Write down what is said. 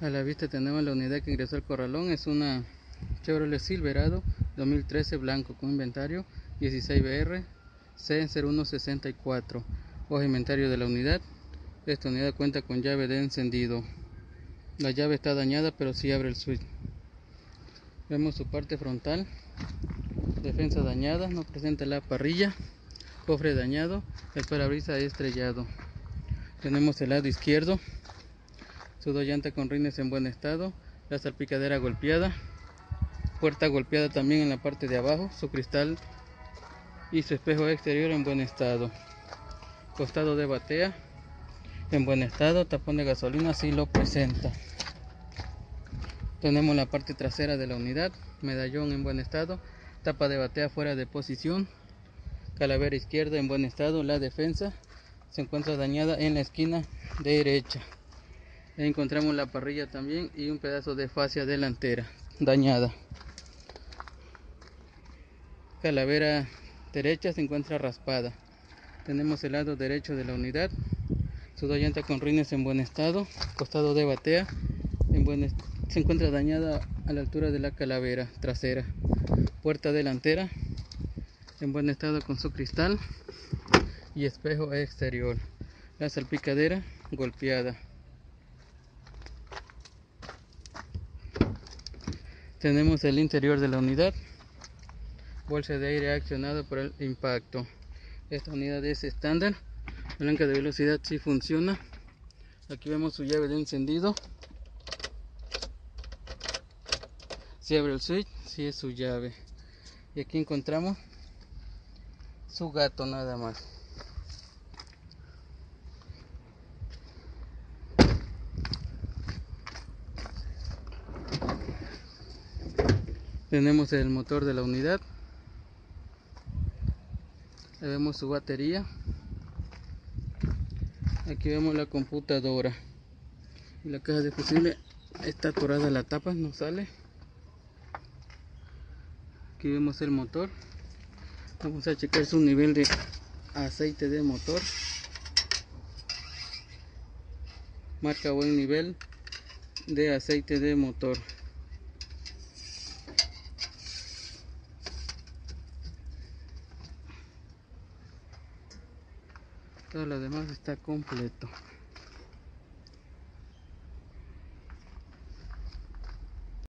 A la vista tenemos la unidad que ingresó al corralón. Es una Chevrolet Silverado 2013 blanco con inventario 16BR C0164. Hoja inventario de la unidad. Esta unidad cuenta con llave de encendido. La llave está dañada, pero sí abre el switch. Vemos su parte frontal. Defensa dañada, no presenta la parrilla. Cofre dañado, el parabrisas estrellado. Tenemos el lado izquierdo. Su dos llantas con rines en buen estado. La salpicadera golpeada. Puerta golpeada también en la parte de abajo. Su cristal y su espejo exterior en buen estado. Costado de batea en buen estado. Tapón de gasolina sí lo presenta. Tenemos la parte trasera de la unidad. Medallón en buen estado. Tapa de batea fuera de posición. Calavera izquierda en buen estado. La defensa se encuentra dañada en la esquina derecha. Ahí encontramos la parrilla también y un pedazo de fascia delantera dañada. Calavera derecha se encuentra raspada. Tenemos el lado derecho de la unidad. Su dos llantas con rines en buen estado. Costado de batea se encuentra dañada a la altura de la calavera trasera. Puerta delantera en buen estado con su cristal y espejo exterior. La salpicadera golpeada. Tenemos el interior de la unidad. Bolsa de aire accionado por el impacto. Esta unidad es estándar. Palanca de velocidad sí funciona. Aquí vemos su llave de encendido. Si abre el switch, sí es su llave. Y aquí encontramos su gato nada más. Tenemos el motor de la unidad. Ahí vemos su batería. Aquí vemos la computadora. Y la caja de fusible está atorada la tapa, no sale. Aquí vemos el motor. Vamos a checar su nivel de aceite de motor. Marca buen nivel de aceite de motor. Todo lo demás está completo.